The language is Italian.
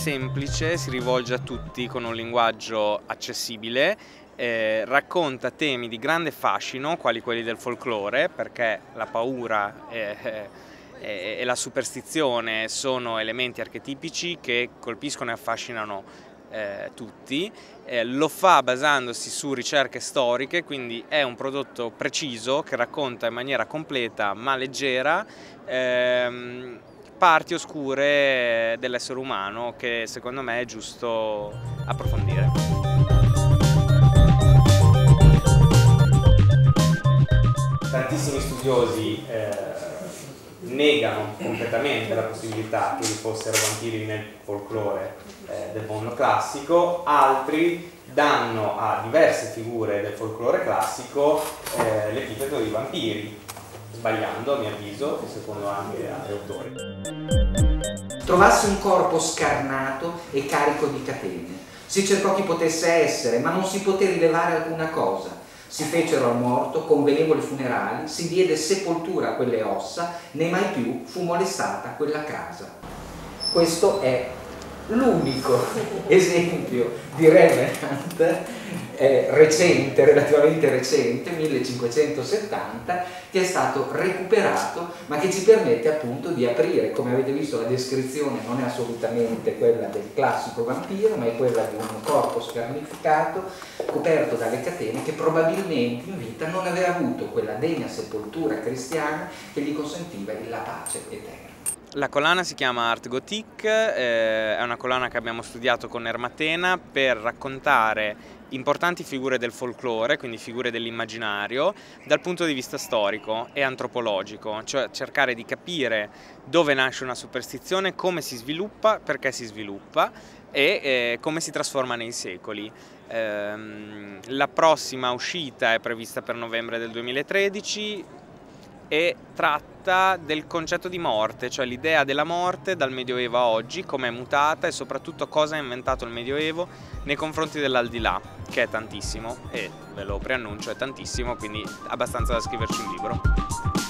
semplice, si rivolge a tutti con un linguaggio accessibile, racconta temi di grande fascino, quali quelli del folklore, perché la paura e la superstizione sono elementi archetipici che colpiscono e affascinano tutti. Lo fa basandosi su ricerche storiche, quindi è un prodotto preciso che racconta in maniera completa ma leggera parti oscure dell'essere umano che secondo me è giusto approfondire. Tantissimi studiosi negano completamente la possibilità che vi fossero vampiri nel folklore del mondo classico, altri danno a diverse figure del folklore classico l'epiteto di vampiri, sbagliando a mio avviso e secondo anche altri autori. Trovasse un corpo scarnato e carico di catene. Si cercò chi potesse essere, ma non si poté rilevare alcuna cosa. Si fecero al morto convenevoli funerali, si diede sepoltura a quelle ossa, né mai più fu molestata quella casa. Questo è l'unico esempio di Revenant recente, relativamente recente, 1570, che è stato recuperato ma che ci permette appunto di aprire. Come avete visto, la descrizione non è assolutamente quella del classico vampiro, ma è quella di un corpo scarnificato coperto dalle catene, che probabilmente in vita non aveva avuto quella degna sepoltura cristiana che gli consentiva la pace eterna. La collana si chiama Art Gothique, è una collana che abbiamo studiato con Ermatena per raccontare importanti figure del folklore, quindi figure dell'immaginario, dal punto di vista storico e antropologico, cioè cercare di capire dove nasce una superstizione, come si sviluppa, perché si sviluppa e come si trasforma nei secoli. La prossima uscita è prevista per novembre del 2013 e tratta del concetto di morte, cioè l'idea della morte dal Medioevo a oggi, come è mutata e soprattutto cosa ha inventato il Medioevo nei confronti dell'aldilà, che è tantissimo e ve lo preannuncio è tantissimo, quindi abbastanza da scriverci un libro.